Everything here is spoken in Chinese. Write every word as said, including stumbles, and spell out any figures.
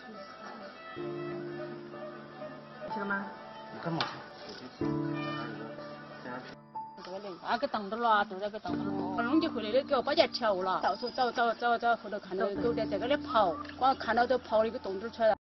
去了吗？ 你干嘛？ 这个人那个当到了，都在个当到了，弄起回来的给我把家跳了，到处找找找找，后头看到狗在这个里跑，光看到都跑了一个洞洞出来了。